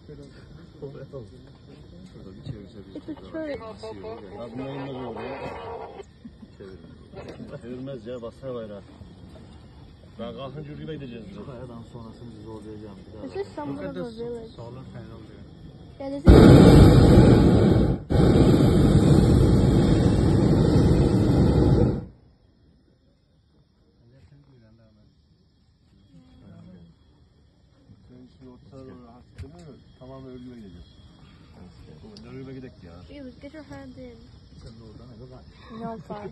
Şurada bir çevirse bir Abi neyin oraya? Çevirmez ya, basar bayrağı. Daha kalkınca yürüyüme gideceğiz biz. Kayadan sonrasını biz zorlayacağım. Is this somewhat of a village? Solar panel diyor. Yeah, this is... Tamamen örgüme gideceğiz. Örgüme gidelim ya. Ew, get your hand in. Sen de oradan eve bak. No, it's fine.